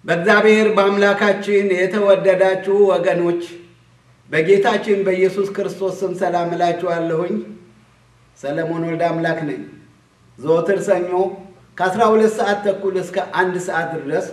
በእግዚአብሔር በአምላካችን የተወደዳችሁ ወገኖች በጌታችን በኢየሱስ ክርስቶስ ስም ሰላም እላችኋለሁኝ። ሰለሞን ወልደ አምላክ ነኝ። ዘወትር ሰኞ ከ12 ሰዓት ተኩል እስከ 1 ሰዓት ድረስ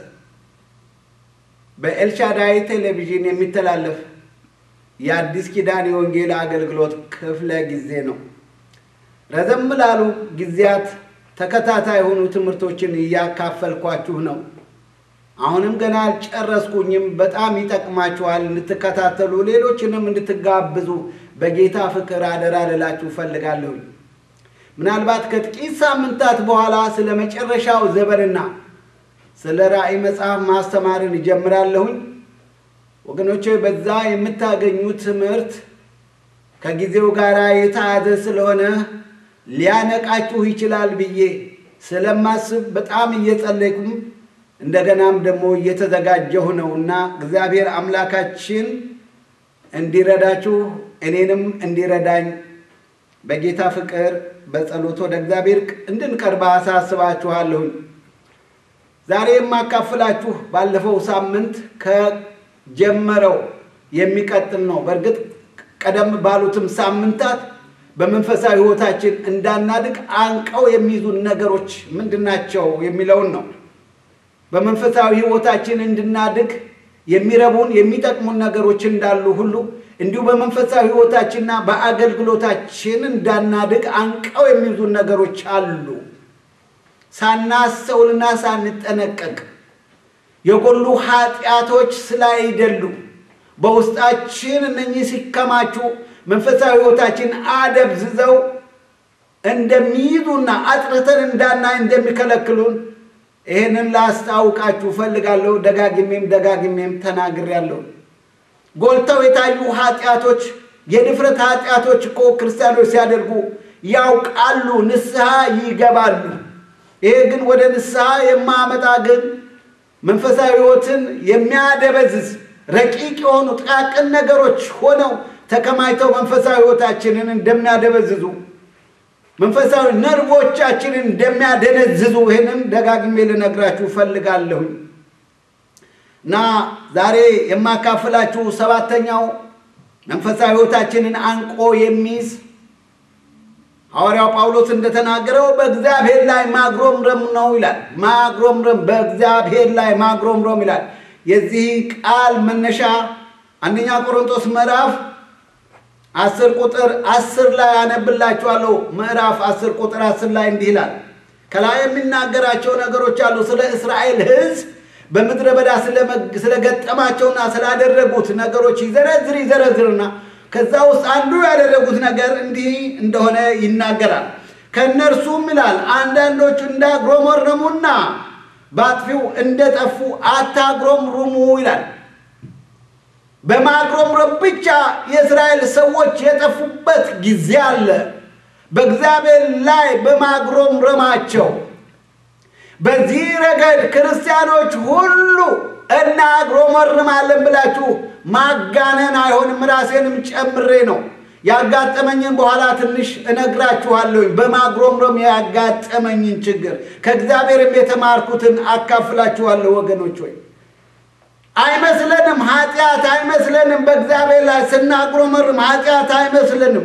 በኤልሻዳይ ቴሌቪዥን የሚተላለፍ የአዲስ ኪዳን የወንጌል አገልግሎት ክፍለ ጊዜ ነው። ረዘም ላሉ ጊዜያት ተከታታይ ሆኑ ትምህርቶችን እያካፈልኳችሁ ነው። አሁንም ገና ጨረስኩኝም። በጣም ይጠቅማችኋል እንድትከታተሉ ሌሎችንም እንድትጋብዙ በጌታ ፍቅር አደራ ልላችሁ ፈልጋለሁ። ምናልባት ከጥቂት ሳምንታት በኋላ ስለ መጨረሻው ዘመንና ስለ ራእይ መጽሐፍ ማስተማርን እጀምራለሁ። ወገኖቼ በዛ የምታገኙት ትምህርት ከጊዜው ጋር የተያዘ ስለሆነ ሊያነቃችሁ ይችላል ብዬ ስለማስብ በጣም እየጸለይኩም እንደገናም ደግሞ እየተዘጋጀሁ ነውና እግዚአብሔር አምላካችን እንዲረዳችሁ እኔንም እንዲረዳኝ በጌታ ፍቅር በጸሎት ወደ እግዚአብሔር እንድንቀርብ አሳስባችኋለሁ። ዛሬ የማካፍላችሁ ባለፈው ሳምንት ከጀመረው የሚቀጥል ነው። በእርግጥ ቀደም ባሉትም ሳምንታት በመንፈሳዊ ሕይወታችን እንዳናድግ አንቀው የሚይዙን ነገሮች ምንድናቸው የሚለውን ነው። በመንፈሳዊ ሕይወታችን እንድናድግ የሚረቡን የሚጠቅሙን ነገሮች እንዳሉ ሁሉ እንዲሁ በመንፈሳዊ ሕይወታችንና በአገልግሎታችን እንዳናድግ አንቀው የሚይዙን ነገሮች አሉ። ሳናስተውልና ሳንጠነቀቅ የጎሉ ኃጢአቶች ስላይደሉ በውስጣችን እነኚህ ሲከማቹ መንፈሳዊ ሕይወታችን አደብዝዘው እንደሚይዙና አጥርተን እንዳናይ እንደሚከለክሉን ይሄንን ላስታውቃችሁ ፈልጋለሁ። ደጋግሜም ተናግሬያለሁ። ጎልተው የታዩ ኃጢአቶች የድፍረት ኃጢአቶች እኮ ክርስቲያኖች ሲያደርጉ ያውቃሉ፣ ንስሐ ይገባሉ። ይሄ ግን ወደ ንስሐ የማያመጣ ግን መንፈሳዊ ሕይወትን የሚያደበዝዝ ረቂቅ የሆኑ ጥቃቅን ነገሮች ሆነው ተከማይተው መንፈሳዊ ሕይወታችንን እንደሚያደበዝዙ መንፈሳዊ ነርቮቻችንን እንደሚያደነዝዙ ይሄንን ደጋግሜ ልነግራችሁ ፈልጋለሁ። እና ዛሬ የማካፍላችሁ ሰባተኛው መንፈሳዊ ሕይወታችንን አንቆ የሚይዝ ሐዋርያው ጳውሎስ እንደተናገረው በእግዚአብሔር ላይ ማግሮምረም ነው ይላል። ማግሮምረም በእግዚአብሔር ላይ ማግሮምረም ይላል። የዚህ ቃል መነሻ አንደኛ ቆሮንቶስ ምዕራፍ 10 ቁጥር 10 ላይ አነብላችኋለሁ። ምዕራፍ 10 ቁጥር 10 ላይ እንዲህ ይላል። ከላይ የሚናገራቸው ነገሮች አሉ። ስለ እስራኤል ሕዝብ በምድረ በዳ ስለገጠማቸውና ስላደረጉት ነገሮች ይዘረዝርና ከዛ ውስጥ አንዱ ያደረጉት ነገር እንዲህ እንደሆነ ይናገራል። ከነርሱም ይላል አንዳንዶቹ እንዳግሮመረሙና ባጥፊው እንደጠፉ አታግሮምሩሙ ይላል። በማግሮምረም ብቻ የእስራኤል ሰዎች የጠፉበት ጊዜ አለ። በእግዚአብሔር ላይ በማግሮምረማቸው በዚህ ረገድ ክርስቲያኖች ሁሉ እናግሮመርማለን ብላችሁ ማጋነን አይሆንም። ራሴንም ጨምሬ ነው ያጋጠመኝን በኋላ ትንሽ እነግራችኋለሁ። በማግሮምረም ያጋጠመኝን ችግር ከእግዚአብሔርም የተማርኩትን አካፍላችኋለሁ። ወገኖች ሆይ አይመስለንም፣ ኃጢአት አይመስለንም። በእግዚአብሔር ላይ ስናግሮመርም ኃጢአት አይመስለንም።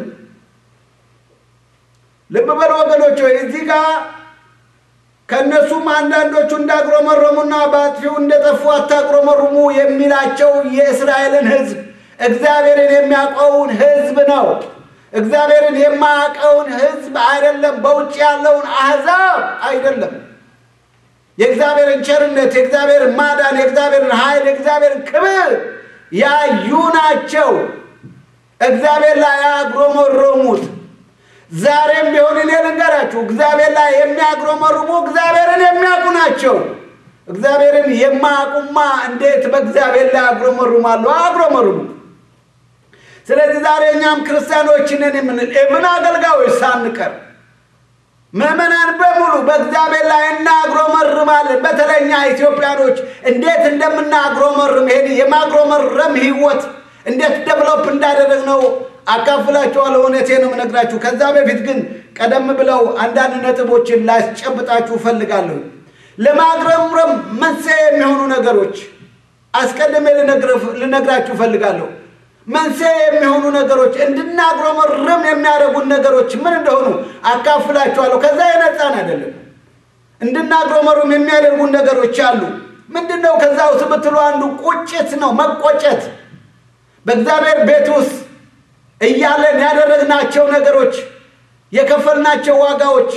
ልብ በሉ ወገኖች ሆይ እዚህ ጋር ከነሱም አንዳንዶቹ እንዳግሮመረሙና ባጥፊው እንደጠፉ አታግሮመርሙ የሚላቸው የእስራኤልን ሕዝብ እግዚአብሔርን የሚያውቀውን ሕዝብ ነው። እግዚአብሔርን የማያውቀውን ሕዝብ አይደለም። በውጭ ያለውን አሕዛብ አይደለም። የእግዚአብሔርን ቸርነት፣ የእግዚአብሔርን ማዳን፣ የእግዚአብሔርን ኃይል፣ የእግዚአብሔርን ክብር ያዩ ናቸው እግዚአብሔር ላይ ያግሮመረሙት። ዛሬም ቢሆን እኔ ልንገራችሁ እግዚአብሔር ላይ የሚያግሮመርሙ እግዚአብሔርን የሚያውቁ ናቸው። እግዚአብሔርን የማያውቁማ እንዴት በእግዚአብሔር ላይ ያግሮመርማሉ? አግሮመርሙ። ስለዚህ ዛሬ እኛም ክርስቲያኖች ነን የምንል እብን አገልጋዮች ሳንቀር ምዕመናን በሙሉ በእግዚአብሔር ላይ እናግሮመርማለን። በተለይ እኛ ኢትዮጵያኖች እንዴት እንደምናግሮመርም ይሄን የማግሮመረም ሕይወት እንዴት ዴቨሎፕ እንዳደረግነው አካፍላችኋለሁ። እውነቴን ነው የምነግራችሁ። ከዛ በፊት ግን ቀደም ብለው አንዳንድ ነጥቦችን ላስጨብጣችሁ ፈልጋለሁ። ለማግረምረም መንስኤ የሚሆኑ ነገሮች አስቀድሜ ልነግራችሁ ፈልጋለሁ። መንስኤ የሚሆኑ ነገሮች እንድናግረመርም የሚያደርጉን ነገሮች ምን እንደሆኑ አካፍላችኋለሁ። ከዛ የነፃን አይደለም። እንድናግረመርም የሚያደርጉን ነገሮች አሉ። ምንድነው? ከዛው ስብትሉ አንዱ ቁጭት ነው፣ መቆጨት። በእግዚአብሔር ቤት ውስጥ እያለን ያደረግናቸው ነገሮች፣ የከፈልናቸው ዋጋዎች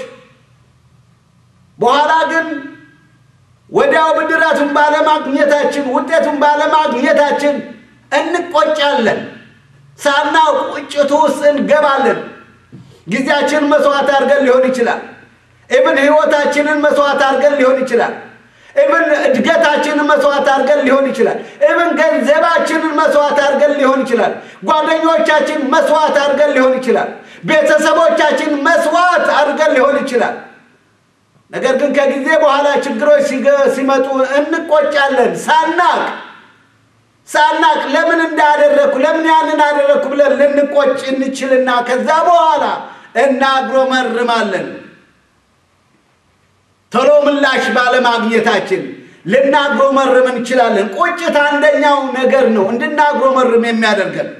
በኋላ ግን ወዲያው ብድራቱን ባለማግኘታችን፣ ውጤቱን ባለማግኘታችን እንቆጫለን። ሳናው ቁጭቱ ውስጥ እንገባለን። ጊዜያችንን መስዋዕት አድርገን ሊሆን ይችላል። ኢብን ህይወታችንን መስዋዕት አድርገን ሊሆን ይችላል። ኢብን እድገታችንን መስዋዕት አድርገን ሊሆን ይችላል። ኢብን ገንዘባችንን መስዋዕት አድርገን ሊሆን ይችላል። ጓደኞቻችን መስዋዕት አድርገን ሊሆን ይችላል። ቤተሰቦቻችን መስዋዕት አድርገን ሊሆን ይችላል። ነገር ግን ከጊዜ በኋላ ችግሮች ሲመጡ እንቆጫለን። ሳናቅ ለምን እንዳደረኩ ለምን ያንን አደረኩ ብለን ልንቆጭ እንችልና ከዛ በኋላ እናግሮመርማለን። ቶሎ ምላሽ ባለማግኘታችን ልናግሮመርም እንችላለን። ቁጭት አንደኛው ነገር ነው እንድናግሮመርም የሚያደርገን።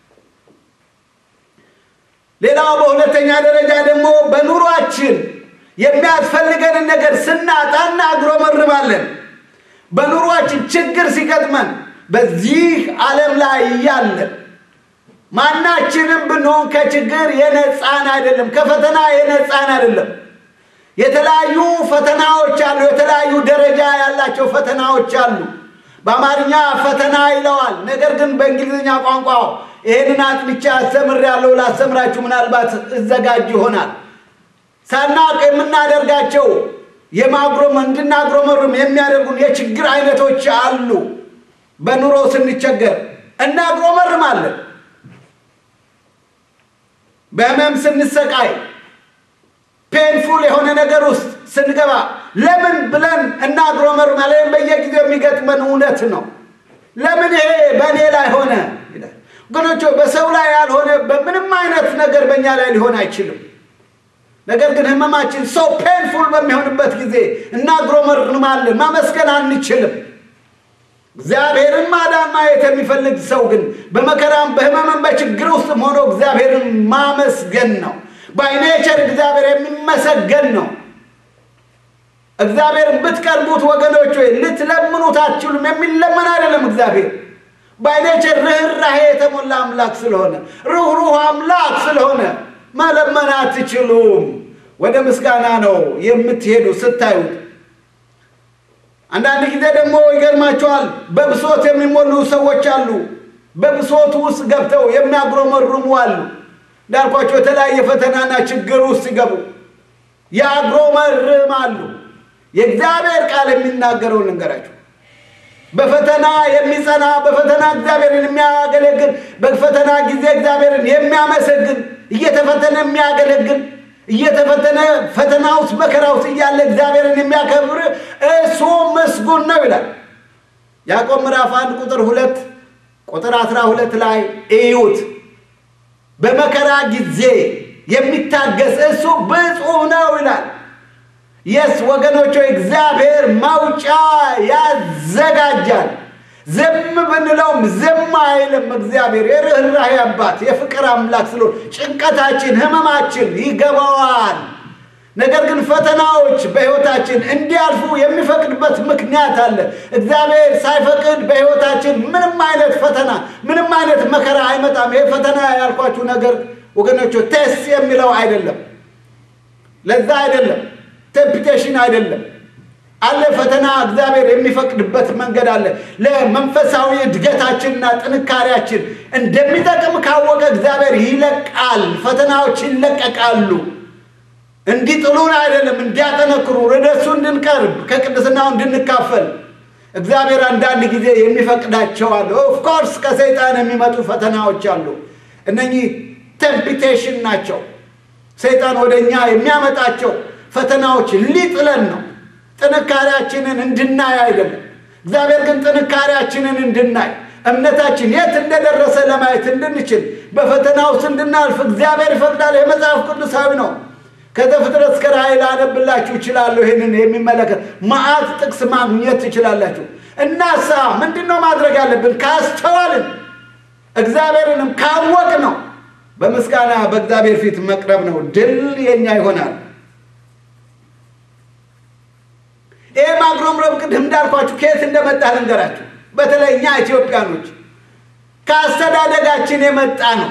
ሌላው በሁለተኛ ደረጃ ደግሞ በኑሯችን የሚያስፈልገን ነገር ስናጣ እናግሮመርማለን። በኑሯችን ችግር ሲገጥመን በዚህ ዓለም ላይ ያለን ማናችንም ብንሆን ከችግር የነፃን አይደለም፣ ከፈተና የነፃን አይደለም። የተለያዩ ፈተናዎች አሉ፣ የተለያዩ ደረጃ ያላቸው ፈተናዎች አሉ። በአማርኛ ፈተና ይለዋል፣ ነገር ግን በእንግሊዝኛ ቋንቋ ይሄንን አጥንቻ አስተምራለሁ። ላስተምራችሁ ምናልባት እዘጋጅ ይሆናል። ሳናቅ የምናደርጋቸው እንድናግሮመርም የሚያደርጉን የችግር አይነቶች አሉ። በኑሮ ስንቸገር እናግሮመርማለን። በህመም ስንሰቃይ ፔንፉል የሆነ ነገር ውስጥ ስንገባ ለምን ብለን እናግሮመርማለን። በየጊዜው የሚገጥመን እውነት ነው። ለምን ይሄ በእኔ ላይ ሆነ ይላል። ግኖቹ በሰው ላይ ያልሆነ በምንም አይነት ነገር በእኛ ላይ ሊሆን አይችልም። ነገር ግን ህመማችን ሰው ፔንፉል በሚሆንበት ጊዜ እናግሮመርማለን። ማመስገን አንችልም። እግዚአብሔርን ማዳን ማየት የሚፈልግ ሰው ግን በመከራም በህመምም በችግር ውስጥ ሆኖ እግዚአብሔርን ማመስገን ነው። ባይኔቸር እግዚአብሔር የሚመሰገን ነው። እግዚአብሔርን ብትቀርቡት ወገኖች ሆይ ልትለምኑት አትችሉም። የሚለመን አይደለም። እግዚአብሔር ባይኔቸር ርህራሄ የተሞላ አምላክ ስለሆነ፣ ሩህሩህ አምላክ ስለሆነ መለመን አትችሉም። ወደ ምስጋና ነው የምትሄዱ ስታዩት። አንዳንድ ጊዜ ደግሞ ይገርማቸዋል፣ በብሶት የሚሞሉ ሰዎች አሉ። በብሶት ውስጥ ገብተው የሚያግሮመርሙ አሉ። እንዳልኳቸው የተለያየ ፈተናና ችግር ውስጥ ሲገቡ ያግሮመርማሉ። የእግዚአብሔር ቃል የሚናገረው ልንገራችሁ። በፈተና የሚጸና፣ በፈተና እግዚአብሔርን የሚያገለግል፣ በፈተና ጊዜ እግዚአብሔርን የሚያመሰግን፣ እየተፈተነ የሚያገለግል፣ እየተፈተነ ፈተና ውስጥ መከራ ውስጥ እያለ እግዚአብሔርን የሚያከብር እሱ ምስጉን ነው ይላል። ያዕቆብ ምዕራፍ 1 ቁጥር 2 ቁጥር 12 ላይ እዩት። በመከራ ጊዜ የሚታገስ እሱ ብፁዕ ነው ይላል። የስ ወገኖች እግዚአብሔር ማውጫ ያዘጋጃል። ዝም ብንለውም ዝም አይልም። እግዚአብሔር የርህራሄ አባት የፍቅር አምላክ ስለሆነ ጭንቀታችን ህመማችን ይገባዋል። ነገር ግን ፈተናዎች በህይወታችን እንዲያልፉ የሚፈቅድበት ምክንያት አለ። እግዚአብሔር ሳይፈቅድ በህይወታችን ምንም አይነት ፈተና ምንም አይነት መከራ አይመጣም። ይሄ ፈተና ያልኳችሁ ነገር ወገኖች ቴስት የሚለው አይደለም፣ ለዛ አይደለም፣ ቴምፕቴሽን አይደለም። አለ ፈተና እግዚአብሔር የሚፈቅድበት መንገድ አለ። ለመንፈሳዊ እድገታችንና ጥንካሬያችን እንደሚጠቅም ካወቀ እግዚአብሔር ይለቃል። ፈተናዎች ይለቀቃሉ። እንዲጥሉን አይደለም፣ እንዲያጠነክሩ፣ ወደሱ እንድንቀርብ፣ ከቅድስናው እንድንካፈል እግዚአብሔር አንዳንድ ጊዜ የሚፈቅዳቸው አሉ። ኦፍ ኮርስ ከሰይጣን የሚመጡ ፈተናዎች አሉ። እነኚህ ቴምፕቴሽን ናቸው። ሰይጣን ወደኛ የሚያመጣቸው ፈተናዎች ሊጥለን ነው፣ ጥንካሬያችንን እንድናይ አይደለም። እግዚአብሔር ግን ጥንካሬያችንን እንድናይ፣ እምነታችን የት እንደደረሰ ለማየት እንድንችል፣ በፈተና ውስጥ እንድናልፍ እግዚአብሔር ይፈቅዳል። የመጽሐፍ ቅዱሳዊ ነው። ከዘፍጥረት እስከ ራእይ ላነብላችሁ እችላለሁ ይሄንን የሚመለከት ማአት ጥቅስ ማግኘት ትችላላችሁ እናሳ ምንድነው ማድረግ ያለብን ካስተዋልን እግዚአብሔርንም ካወቅ ነው በመስጋና በእግዚአብሔር ፊት መቅረብ ነው ድል የኛ ይሆናል ማግሮምረም ቅድም እንዳልኳችሁ ከየት እንደመጣ ልንገራችሁ በተለይኛ ኢትዮጵያኖች ካስተዳደጋችን የመጣ ነው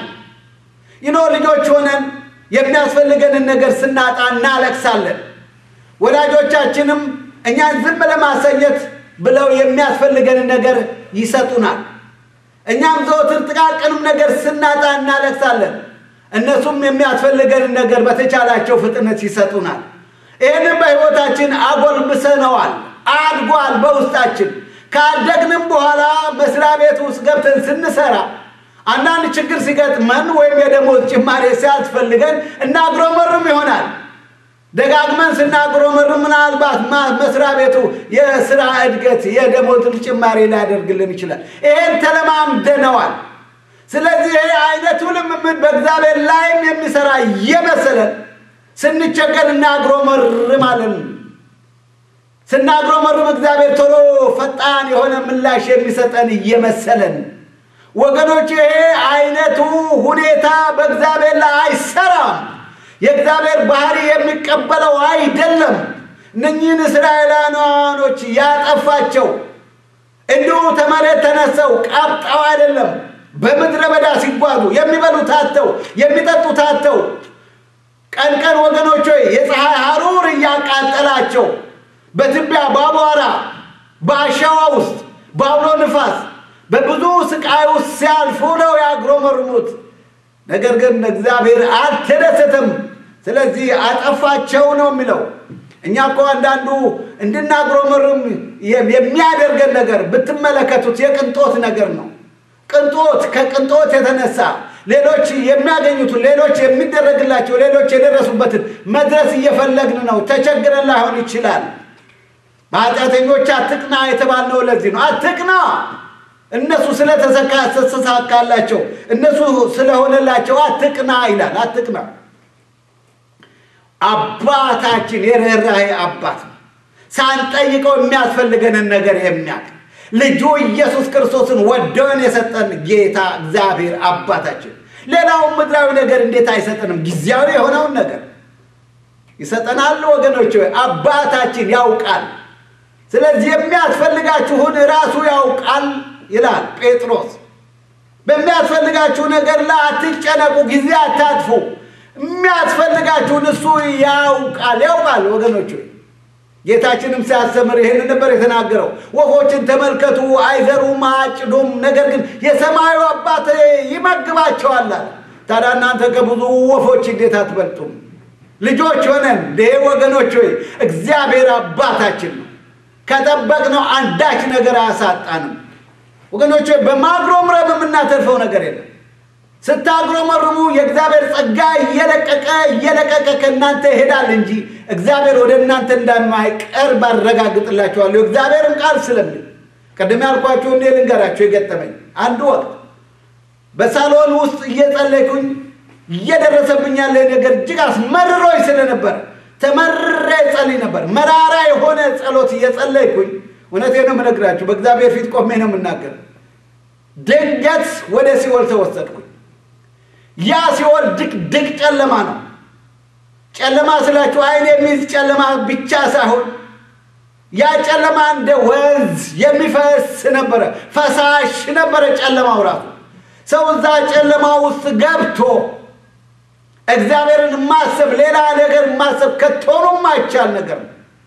ልጆች ሆነን የሚያስፈልገንን ነገር ስናጣ እናለቅሳለን ወላጆቻችንም እኛን ዝም ለማሰኘት ብለው የሚያስፈልገንን ነገር ይሰጡናል እኛም ዘወትር ጥቃቅንም ነገር ስናጣ እናለቅሳለን እነሱም የሚያስፈልገንን ነገር በተቻላቸው ፍጥነት ይሰጡናል ይሄንን በህይወታችን አጎልብሰነዋል አድጓል በውስጣችን ካደግንም በኋላ መስሪያ ቤት ውስጥ ገብተን ስንሰራ አንዳንድ ችግር ሲገጥመን ወይም የደሞዝ ጭማሪ ሲያስፈልገን እናግሮመርም ይሆናል ደጋግመን ስናግሮመርም ምናልባት መስሪያ ቤቱ የሥራ እድገት የደሞዝ ጭማሪ ሊያደርግልን ይችላል ይሄን ተለማምደነዋል ስለዚህ ይሄ አይነቱ ልምምድ በእግዚአብሔር ላይም የሚሰራ የመሰለን ስንቸገር እናግሮመርማለን ስናግሮመርም እግዚአብሔር ቶሎ ፈጣን የሆነ ምላሽ የሚሰጠን የመሰለን ወገኖች ይሄ አይነቱ ሁኔታ በእግዚአብሔር ላይ አይሰራም የእግዚአብሔር ባህሪ የሚቀበለው አይደለም እነኚህን እስራኤላውያኖች ያጠፋቸው እንዲሁ ተመሬት ተነሰው ቃብጣው አይደለም በምድረ በዳ ሲጓዙ የሚበሉት አጥተው የሚጠጡት አጥተው ቀን ወገኖች የፀሐይ ሐሩር ያቃጠላቸው በትቢያ ባቧራ በአሸዋ ውስጥ ባውሎ ንፋስ በብዙ ስቃይ ውስጥ ሲያልፉ ነው ያግሮመርሙት ነገር ግን እግዚአብሔር አልተደሰተም ስለዚህ አጠፋቸው ነው የሚለው እኛ እኮ አንዳንዱ እንድናግሮመርም የሚያደርገን ነገር ብትመለከቱት የቅንጦት ነገር ነው ቅንጦት ከቅንጦት የተነሳ ሌሎች የሚያገኙት ሌሎች የሚደረግላቸው ሌሎች የደረሱበትን መድረስ እየፈለግን ነው ተቸግረን ላይሆን ይችላል ማጣተኞች አትቅና የተባልነው ለዚህ ነው አትቅና እነሱ ስለተሰካላቸው እነሱ ስለሆነላቸው አትቅና ይላል አትቅና አባታችን የረራይ አባት ሳንጠይቀው የሚያስፈልገንን ነገር የሚያውቅ ልጁ ኢየሱስ ክርስቶስን ወደን የሰጠን ጌታ እግዚአብሔር አባታችን ሌላው ምድራዊ ነገር እንዴት አይሰጠንም ጊዜያዊ የሆነውን ነገር ይሰጠናል ወገኖች አባታችን ያውቃል ስለዚህ የሚያስፈልጋችሁን ራሱ ያውቃል ይላል ጴጥሮስ በሚያስፈልጋችሁ ነገር ላይ አትጨነቁ ጊዜ አታጥፉ የሚያስፈልጋችሁን እሱ ያውቃል ወገኖች ጌታችንም ሲያስተምር ይሄን ነበር የተናገረው ወፎችን ተመልከቱ አይዘሩም አጭዱም ነገር ግን የሰማዩ አባት ይመግባቸዋል ታዲያ እናንተ ከብዙ ወፎች እንዴት አትበልጡም ልጆች ሆነን ወገኖች እግዚአብሔር አባታችን ነው ከጠበቅነው አንዳች ነገር አያሳጣንም ወገኖች በማግሮምረም የምናተርፈው ነገር የለም ስታግሮመርሙ የእግዚአብሔር ጸጋ እየለቀቀ ከእናንተ ይሄዳል እንጂ እግዚአብሔር ወደ እናንተ እንደማይቀርብ አረጋግጥላችኋለሁ እግዚአብሔርን ቃል ስለሚል ቀደም ያልኳችሁ እንደ ልንገራችሁ የገጠመኝ አንድ ወቅት በሳሎን ውስጥ እየጸለይኩኝ እየደረሰብኝ ያለ ነገር እጅግ አስመርሮኝ ስለነበር ተመርሬ ጸልይ ነበር መራራ የሆነ ጸሎት እየጸለይኩኝ እውነቴን ነው የምነግራችሁ በእግዚአብሔር ፊት ቆሜ ነው የምናገር ድንገት ወደ ሲኦል ተወሰድኩኝ ያ ሲኦል ድቅ ጨለማ ነው ጨለማ ስላችሁ አይን የሚይዝ ጨለማ ብቻ ሳይሆን ያ ጨለማ እንደ ወንዝ የሚፈስ ነበር ፈሳሽ ነበር ጨለማው ራሱ ሰው እዛ ጨለማ ውስጥ ገብቶ እግዚአብሔርን ማሰብ ሌላ ነገር ማሰብ ከቶሎም አይቻል ነገር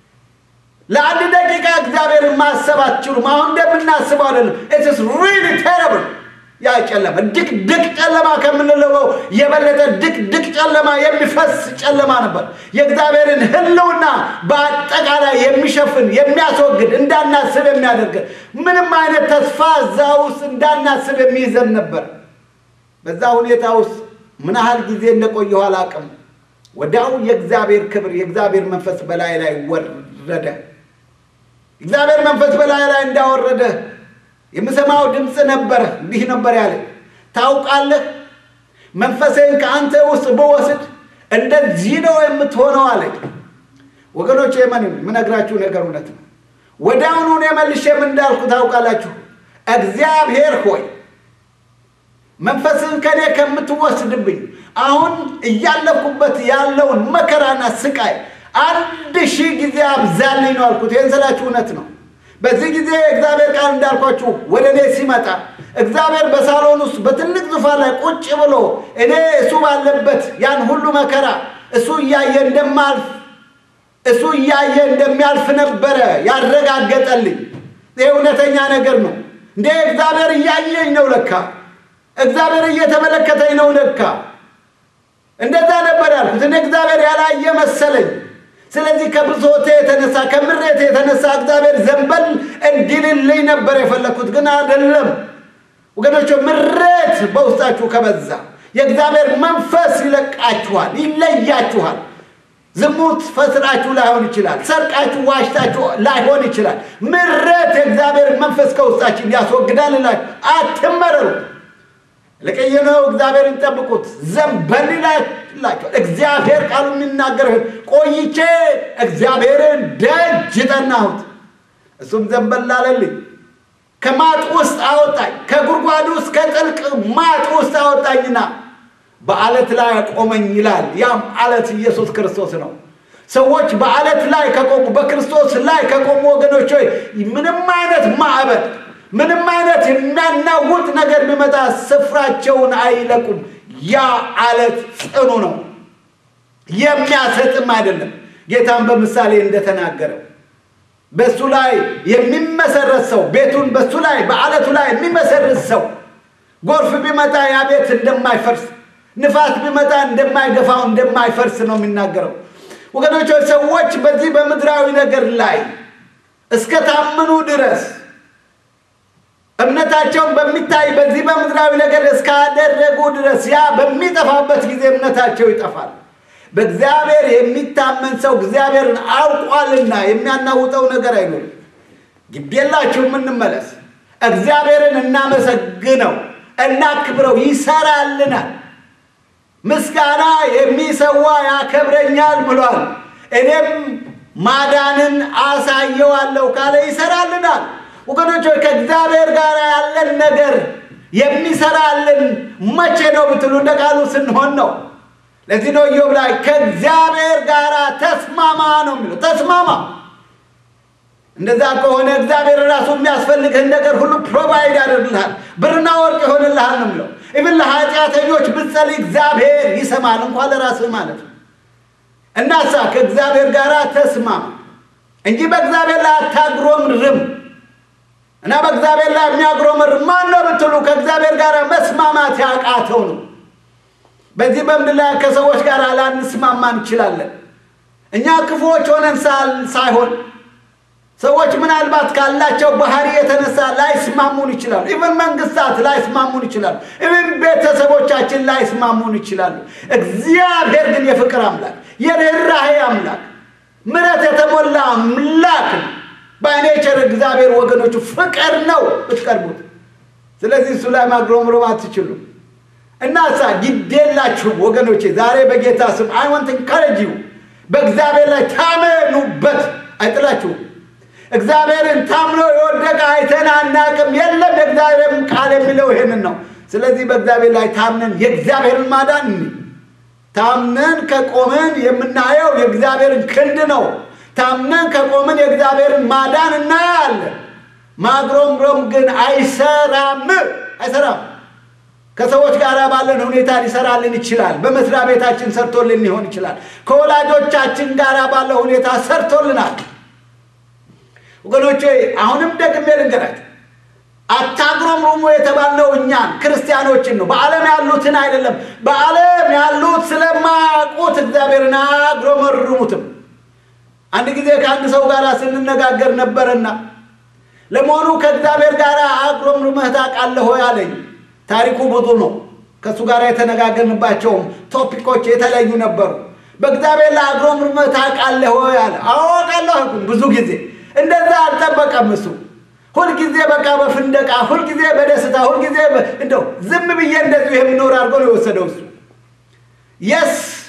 ለአንድ ደቂቃ እግዚአብሔርን ማሰብ አትችሉም አሁን እንደምናስበው አይደለም it is really terrible ያ ጨለማ ድቅ ጨለማ ከምንለው የበለጠ ድቅ ጨለማ የሚፈስ ጨለማ ነበር የእግዚአብሔርን ህልውና በአጠቃላይ የሚሸፍን የሚያስወግድ እንዳናስብ የሚያደርግ ምንም አይነት ተስፋ ዛውስ እንዳናስብ የሚይዘን ነበር በዛ ሁኔታ ውስጥ ምን ያህል ጊዜ እንደቆየው አላቀም ወዳው የእግዚአብሔር ክብር የእግዚአብሔር መንፈስ በላይ ላይ ወረደ እግዚአብሔር መንፈስ በላይ ላይ እንዳወረደ የምሰማው ድምጽ ነበር እንዲህ ነበር ያለ ታውቃለህ መንፈሴን ካንተ ውስጥ በወስድ እንደዚህ ነው የምትሆነው አለኝ። ወገኖቼ ምነግራችሁ ነገር እውነት ነው። ወዲያውኑ መልሼ ምን እንዳልኩ ታውቃላችሁ? እግዚአብሔር ሆይ መንፈስን ከኔ ከምትወስድብኝ አሁን እያለፍኩበት ያለውን መከራና ስቃይ 1000 ጊዜ አብዛልኝ ነው አልኩት። ይሄን ስላችሁ እውነት ነው። በዚህ ጊዜ እግዚአብሔር ቃል እንዳልኳችሁ ወደ እኔ ሲመጣ እግዚአብሔር በሳሎን ውስጥ በትልቅ ዙፋን ላይ ቁጭ ብሎ እኔ እሱ ባለበት ያን ሁሉ መከራ እሱ እያየ እንደሚያልፍ ነበረ ያረጋገጠልኝ። ይሄ እውነተኛ ነገር ነው። እንደ እግዚአብሔር እያየኝ ነው ለካ፣ እግዚአብሔር እየተመለከተኝ ነው ለካ። እንደዛ ነበር ያልኩት። እኔ እግዚአብሔር ያላየ መሰለኝ። ስለዚህ ከብሶቴ የተነሳ ከምሬቴ የተነሳ እግዚአብሔር ዘንበል እንዲልልኝ ነበር የፈለኩት፣ ግን አይደለም። ወገኖች ምሬት በውስጣችሁ ከበዛ የእግዚአብሔር መንፈስ ይለቃችኋል፣ ይለያችኋል። ዝሙት ፈስራችሁ ላይሆን ይችላል፣ ሰርቃችሁ ዋሽታችሁ ላይሆን ይችላል። ምሬት የእግዚአብሔር መንፈስ ከውስጣችን ያስወግዳልላችሁ። አትመረሩ። ለቀየነው እግዚአብሔርን ጠብቁት። ዘንበል ይላችኋል። እግዚአብሔር ቃሉን የሚናገር ቆይቼ እግዚአብሔርን ደጅ ጠናሁት፣ እሱም ዘንበል አለልኝ። ከማጥ ውስጥ አወጣኝ፣ ከጉድጓድ ውስጥ ከጥልቅ ማጥ ውስጥ አወጣኝና በአለት ላይ አቆመኝ ይላል። ያም አለት ኢየሱስ ክርስቶስ ነው። ሰዎች በአለት ላይ ከቆሙ በክርስቶስ ላይ ከቆሙ ወገኖች ሆይ ምንም አይነት ማዕበል ምንም አይነት የሚያናውጥ ነገር ቢመጣ ስፍራቸውን አይለቁም። ያ አለት ጽኑ ነው፣ የሚያሰጥም አይደለም። ጌታም በምሳሌ እንደተናገረው በሱ ላይ የሚመሰረት ሰው ቤቱን በሱ ላይ በአለቱ ላይ የሚመሰረት ሰው ጎርፍ ቢመጣ ያ ቤት እንደማይፈርስ፣ ንፋስ ቢመጣ እንደማይገፋው እንደማይፈርስ ነው የሚናገረው። ወገኖች ሰዎች በዚህ በምድራዊ ነገር ላይ እስከ ታመኑ ድረስ እምነታቸውን በሚታይ በዚህ በምድራዊ ነገር እስካደረጉ ድረስ ያ በሚጠፋበት ጊዜ እምነታቸው ይጠፋል። በእግዚአብሔር የሚታመን ሰው እግዚአብሔርን አውቋልና የሚያናውጠው ነገር አይኖርም። ግዴላችሁም እንመለስ፣ እግዚአብሔርን እናመሰግነው፣ እናክብረው፣ ይሰራልናል። ምስጋና የሚሰዋ ያከብረኛል ብሏል። እኔም ማዳንን አሳየዋለሁ ካለ ይሰራልናል። ወገኖች ከእግዚአብሔር ጋር ያለን ነገር የሚሰራልን መቼ ነው ብትሉ እንደ ቃሉ ስንሆን ነው። ለዚህ ነው ኢዮብ ላይ ከእግዚአብሔር ጋር ተስማማ ነው የሚለው። ተስማማ። እንደዛ ከሆነ እግዚአብሔር ራሱ የሚያስፈልግህን ነገር ሁሉ ፕሮቫይድ ያደርግልሃል፣ ብርና ወርቅ ይሆንልሃል ነው የሚለው። ኢቭን ለኃጢአተኞች ብትጸልይ እግዚአብሔር ይሰማል፣ እንኳን ለራስህ ማለት ነው። እናሳ ከእግዚአብሔር ጋር ተስማማ እንጂ በእግዚአብሔር ላይ አታጉረምርም። እና በእግዚአብሔር ላይ የሚያጉረመርም ማን ነው ብትሉ ከእግዚአብሔር ጋር መስማማት ያቃተው ነው። በዚህ በምድር ላይ ከሰዎች ጋር ላንስማማ እንችላለን። እኛ ክፉዎች ሆነን ሳይሆን ሰዎች ምናልባት ካላቸው ባህሪ የተነሳ ላይስማሙን ይችላሉ። ኢቭን መንግስታት ላይስማሙን ይችላሉ። ኢቭን ቤተሰቦቻችን ላይስማሙን ይችላሉ። እግዚአብሔር ግን የፍቅር አምላክ፣ የርህራሄ አምላክ፣ ምሕረት የተሞላ አምላክ ነው። በኔቸር እግዚአብሔር ወገኖቹ ፍቅር ነው ብትቀርቡት። ስለዚህ እሱ ላይ ማግሮምሮም አትችሉም። እናሳ ግዴላችሁ ወገኖቼ ዛሬ በጌታ ስም I want to encourage you በእግዚአብሔር ላይ ታመኑበት፣ አይጥላችሁ። እግዚአብሔርን ታምኖ የወደቀ አይተናናቅም የለም። የእግዚአብሔር ቃል የሚለው ይሄንን ነው። ስለዚህ በእግዚአብሔር ላይ ታምነን የእግዚአብሔርን ማዳን ታምነን ከቆመን የምናየው የእግዚአብሔርን ክንድ ነው። ታምነን ከቆመን የእግዚአብሔርን ማዳን እናያለን። ማግሮምሮም ግን አይሰራም። ከሰዎች ጋር ባለን ሁኔታ ሊሰራልን ይችላል። በመስሪያ ቤታችን ሰርቶልን ሊሆን ይችላል። ከወላጆቻችን ጋር ባለ ሁኔታ ሰርቶልናል። ወገኖቼ አሁንም ደግሜ ልንገራችሁ፣ አታግሮምሩሙ የተባለው እኛን ክርስቲያኖችን ነው፣ በዓለም ያሉትን አይደለም። በዓለም ያሉት ስለማያውቁት እግዚአብሔርን አያግሮመርሙትም። አንድ ጊዜ ከአንድ ሰው ጋር ስንነጋገር ነበርና ለመሆኑ ከእግዚአብሔር ጋር አግሮምርመህ ታውቃለህ ሆይ አለኝ። ታሪኩ ብዙ ነው። ከሱ ጋር የተነጋገርንባቸው ቶፒኮች የተለዩ ነበሩ። በእግዚአብሔር ላይ አግሮምርመህ ታውቃለህ ሆይ አለ። አውቃለሁ ብዙ ጊዜ። እንደዛ አልጠበቀም እሱ። ሁል ጊዜ በቃ በፍንደቃ፣ ሁል ጊዜ በደስታ፣ ሁል ጊዜ እንደው ዝም ብዬ እንደዚህ የሚኖር አድርጎ ነው የወሰደው እሱ። የስ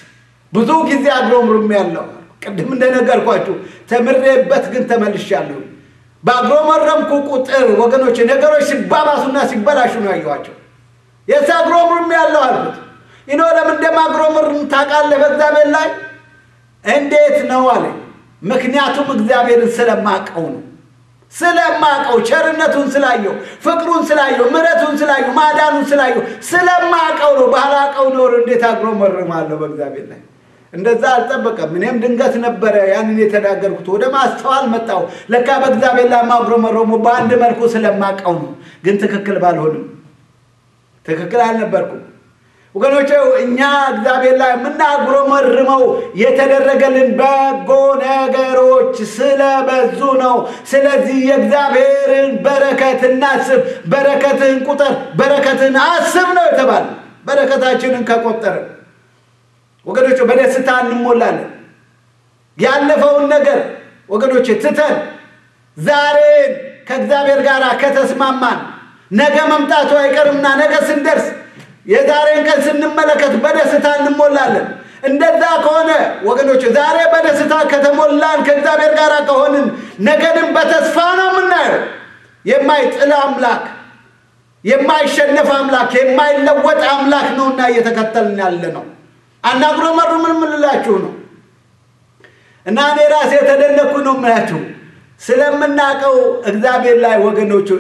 ብዙ ጊዜ አግሮምርም ያለው ቅድም እንደነገርኳችሁ ተምሬበት ግን ተመልሻለሁ ባግሮመረምኩ ቁጥር ወገኖች ነገሮች ሲባባሱና ሲበላሹ ነው ያዩዋቸው የሳግሮምርም ያለው አልኩት ለምን እንደማግሮምርም ታውቃለህ በእግዚአብሔር ላይ እንዴት ነው አለ ምክንያቱም እግዚአብሔርን ስለማቀው ነው ስለማቀው ቸርነቱን ስላየው ፍቅሩን ስላየው ምሕረቱን ስላየው ማዳኑን ስላየው ስለማቀው ነው ባላቀው ነው እንዴት አግሮመርማለሁ በእግዚአብሔር ላይ እንደዛ አልጠበቀም እኔም ድንገት ነበር ያንን የተዳገርኩት ወደ ማስተዋል መጣው ለካ በእግዚአብሔር ላይ ማግሮመርሙ በአንድ መልኩ ስለማቀው ነው ግን ትክክል ባልሆንም ትክክል አልነበርኩም ወገኖቼ እኛ እግዚአብሔር ላይ ምናግሮመርመው የተደረገልን በጎ ነገሮች ስለበዙ ነው ስለዚህ የእግዚአብሔርን በረከት እናስብ በረከትን ቁጥር በረከትን አስብ ነው የተባለ በረከታችንን ከቆጠርን ወገኖቼ በደስታ እንሞላለን ያለፈውን ነገር ወገኖቼ ትተን ዛሬ ከእግዚአብሔር ጋር ከተስማማን ነገ መምጣቱ አይቀርምና ነገ ስንደርስ የዛሬን ቀን ስንመለከት በደስታ እንሞላለን እንደዛ ከሆነ ወገኖቼ ዛሬ በደስታ ከተሞላን ከእግዚአብሔር ጋር ከሆንን ነገንም በተስፋ ነው የምናየው የማይጥል አምላክ የማይሸነፍ አምላክ የማይለወጥ አምላክ ነውና እየተከተልን ያለነው አናግሮመርምን ምንላችሁ ነው እና እኔ ራሴ ተደነኩ ነው ማለት ስለምናቀው እግዚአብሔር ላይ ወገኖቹ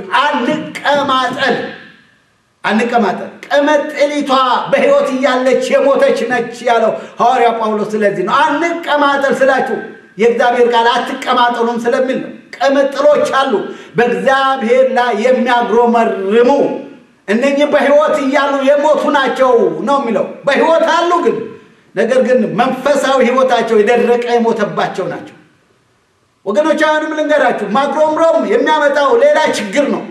አንቀማጠል ቀመጥሊቷ በህይወት ያለች የሞተች ነች ያለው ሐዋርያ ጳውሎስ ስለዚህ ነው አንቀማጠል ስላችሁ የእግዚአብሔር ቃል አትቀማጠሉም ስለሚል ነው ቀመጥሎች አሉ በእግዚአብሔር ላይ የሚያግሮመርሙ እነኚህ በህይወት ያሉ የሞቱ ናቸው ነው የሚለው በህይወት አሉ ግን ነገር ግን መንፈሳዊ ህይወታቸው የደረቀ የሞተባቸው ናቸው ወገኖች አሁንም ልንገራችሁ ማግሮምሮም የሚያመጣው ሌላ ችግር ነው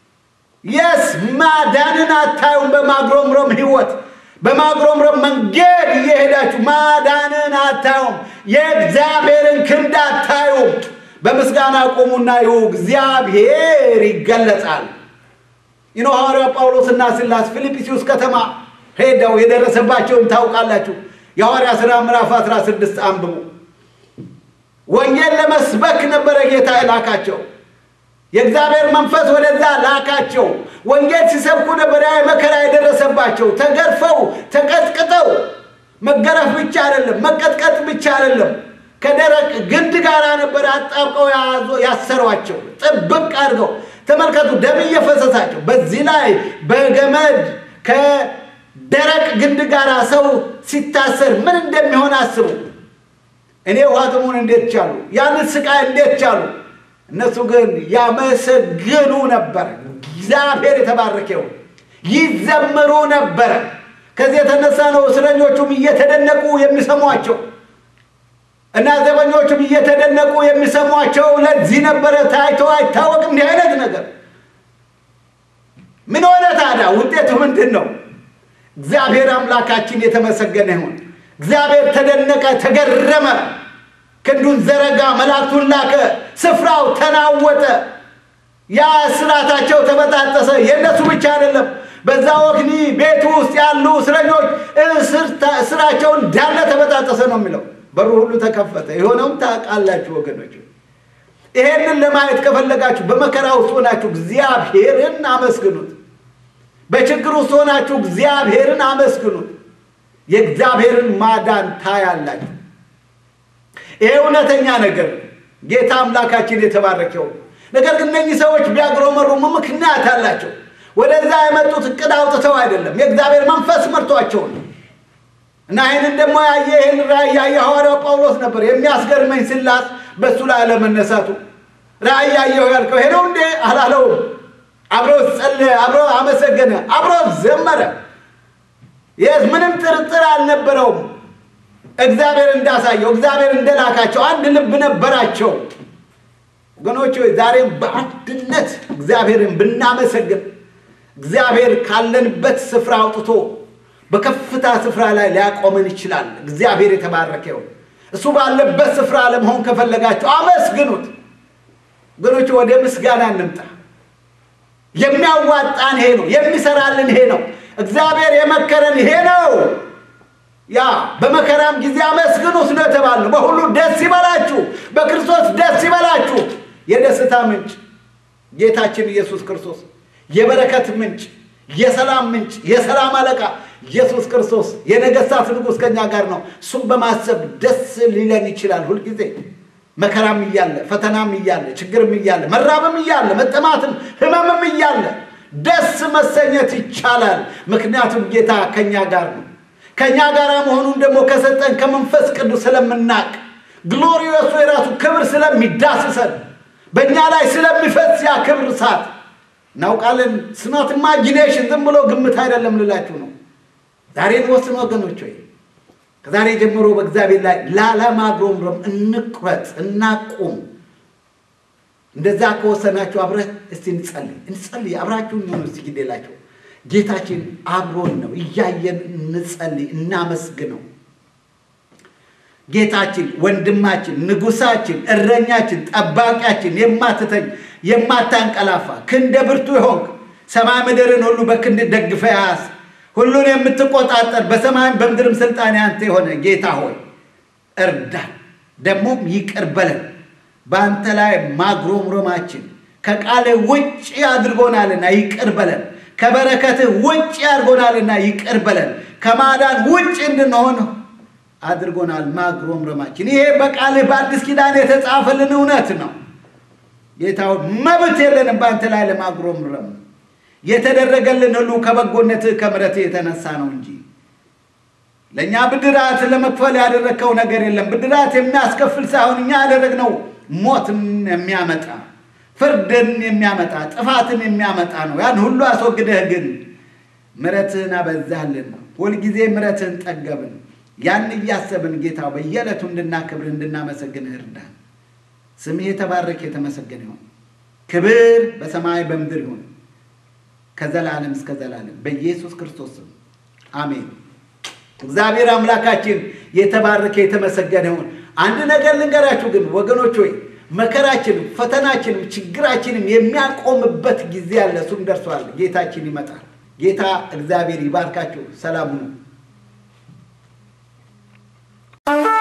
ማዳንን አታዩም በማግሮምሮም ህይወት በማግሮምሮም መንገድ እየሄዳችሁ ማዳንን አታዩም የእግዚአብሔርን ክንድ አታዩም በምስጋና ቆሙና እግዚአብሔር ይገለጻል ሐዋርያ ጳውሎስና ሲላስ ፊልጵስዩስ ከተማ ሄደው የደረሰባቸውን ታውቃላችሁ የሐዋርያ ሥራ ምዕራፍ 16 አንብቡ ወንጌል ለመስበክ ነበር ጌታ የላካቸው የእግዚአብሔር መንፈስ ወደዛ ላካቸው ወንጌል ሲሰብኩ ነበር መከራ የደረሰባቸው ተገርፈው ተቀጥቅጠው መገረፍ ብቻ አይደለም መቀጥቀጥ ብቻ አይደለም ከደረቅ ግንድ ጋር ነበር አጣብቀው ያሰሯቸው ጥብቅ አድርገው ተመልከቱ ደም እየፈሰሳቸው በዚህ ላይ በገመድ ከደረቅ ግንድ ጋር ሰው ሲታሰር ምን እንደሚሆን አስቡ እኔ ዋጥሙን እንዴት ቻሉ ያን ስቃይ እንዴት ቻሉ እነሱ ግን ያመሰግኑ ነበር እግዚአብሔር የተባረከው ይዘምሩ ነበር ከዚህ የተነሳ ነው እስረኞቹም እየተደነቁ የሚሰሟቸው እና ዘበኞቹም እየተደነቁ የሚሰሟቸው ለዚህ ነበር ታይቶ አይታወቅም እንዲህ አይነት ነገር ምን ሆነ ታዲያ ውጤቱ ምንድነው እግዚአብሔር አምላካችን የተመሰገነ ይሁን እግዚአብሔር ተደነቀ ተገረመ ክንዱን ዘረጋ መላእክቱን ላከ ስፍራው ተናወጠ ያ ስራታቸው ተበጣጠሰ የነሱ ብቻ አይደለም በዛ ወክኒ ቤቱ ውስጥ ያሉ እስረኞች ስራቸው እንዳለ ተበጣጠሰ ነው የሚለው በሩ ሁሉ ተከፈተ ይሆነውም ታውቃላችሁ ወገኖች ይሄንን ለማየት ከፈለጋችሁ በመከራ ውስጥ ሆናችሁ እግዚአብሔርን አመስግኑት በችግር ውስጥ ሆናችሁ እግዚአብሔርን አመስግኑት የእግዚአብሔርን ማዳን ታያላችሁ ይሄ እውነተኛ ነገር ጌታ አምላካችን የተባረከው ነገር ግን እነኚህ ሰዎች ቢያግሮመርሙ ምክንያት አላቸው ወደዛ የመጡት እቅድ አውጥተው አይደለም የእግዚአብሔር መንፈስ መርቷቸው እና ይሄንን ደግሞ ይሄን ራእይ ሐዋርያው ጳውሎስ ነበር የሚያስገርመኝ ሲላስ በሱ ላይ ለመነሳቱ ራእይ ያልከው ሄዶ እንደ አላለው አብሮ ጸለየ አብሮ አመሰገነ አብሮ ዘመረ ምንም ጥርጥር አልነበረውም እግዚአብሔር እንዳሳየው እግዚአብሔር እንደላካቸው አንድ ልብ ነበራቸው ወገኖች ዛሬም በአንድነት እግዚአብሔርን ብናመሰግን እግዚአብሔር ካለንበት ስፍራ አውጥቶ በከፍታ ስፍራ ላይ ሊያቆመን ይችላል እግዚአብሔር የተባረከው እሱ ባለበት ስፍራ ለመሆን ከፈለጋችሁ አመስግኑት ወገኖች ወደ ምስጋና እንምጣ የሚያዋጣን ይሄ ነው የሚሰራልን ይሄ ነው እግዚአብሔር የመከረን ይሄ ነው ያ በመከራም ጊዜ አመስግኑት ነው የተባለው። በሁሉ ደስ ይበላችሁ፣ በክርስቶስ ደስ ይበላችሁ። የደስታ ምንጭ ጌታችን ኢየሱስ ክርስቶስ፣ የበረከት ምንጭ፣ የሰላም ምንጭ፣ የሰላም አለቃ ኢየሱስ ክርስቶስ የነገሥታት ንጉሥ ከኛ ጋር ነው። እሱም በማሰብ ደስ ሊለን ይችላል። ሁሉ ጊዜ መከራም እያለ ፈተናም እያለ ችግርም እያለ መራብም እያለ መጠማትም ህመምም እያለ ደስ መሰኘት ይቻላል። ምክንያቱም ጌታ ከኛ ጋር ነው። ከኛ ጋር መሆኑን ደግሞ ከሰጠን ከመንፈስ ቅዱስ ስለምናቅ ግሎሪየስ የራሱ ክብር ስለሚዳስሰን በእኛ ላይ ስለሚፈስ ያ ክብር እሳት እናውቃለን። ስናት ኢማጂኔሽን ዝም ብሎ ግምት አይደለም ልላችሁ ነው። ዛሬን ወስኑ ወገኖች ሆይ ከዛሬ ጀምሮ በእግዚአብሔር ላይ ላለማግሮምረም እንቁረጥ፣ እናቁም። እንደዛ ከወሰናችሁ አብረን እስቲ እንጸልይ አብራችሁን ነው እስቲ ግዴላችሁ። ጌታችን አብሮን ነው፣ እያየን እንጸልይ፣ እናመስግነው። ጌታችን ወንድማችን፣ ንጉሳችን፣ እረኛችን፣ ጠባቂያችን፣ የማትተኝ የማታንቀላፋ ክንደ ብርቱ ይሆንክ ሰማይ ምድርን ሁሉ በክንድ ደግፈ ያዝ ሁሉን የምትቆጣጠር በሰማይም በምድርም ስልጣን ያንተ የሆነ ጌታ ሆይ እርዳን፣ ደግሞም ይቅር በለን። በአንተ ላይ ማግሮምሮማችን ከቃል ውጪ አድርጎናልና ይቅር በለን። ከበረከትህ ውጪ አድርጎናልና ይቅር በለን። ከማዳን ውጪ እንድንሆን አድርጎናል ማግሮምሮማችን። ይሄ በቃልህ በአዲስ ኪዳን የተጻፈልን እውነት ነው። ጌታው መብት የለንም በአንተ ላይ ለማግሮምረም። የተደረገልን ሁሉ ከበጎነትህ ከምሕረትህ የተነሳ ነው እንጂ ለኛ ብድራት ለመክፈል ያደረከው ነገር የለም። ብድራት የሚያስከፍል ሳይሆን እኛ ያደረግነው ሞትን የሚያመጣ ፍርድን የሚያመጣ ጥፋትን የሚያመጣ ነው። ያን ሁሉ አስወግደህ ግን ምሕረትህን አበዛልን። ሁል ጊዜ ምሕረትህን ጠገብን። ያን እያሰብን ጌታ በየዕለቱ እንድናከብር እንድናመሰግንህ እርዳን። ስምህ የተባረከ የተመሰገነ ይሁን። ክብር በሰማይ በምድር ይሁን ከዘላለም እስከ ዘላለም በኢየሱስ ክርስቶስ ስም አሜን። እግዚአብሔር አምላካችን የተባረከ የተመሰገነ ይሁን። አንድ ነገር ልንገራችሁ ግን ወገኖች ሆይ መከራችን ፈተናችን ችግራችን የሚያቆምበት ጊዜ አለ። እሱም ደርሷል። ጌታችን ይመጣል። ጌታ እግዚአብሔር ይባርካችሁ። ሰላም ሁኑ።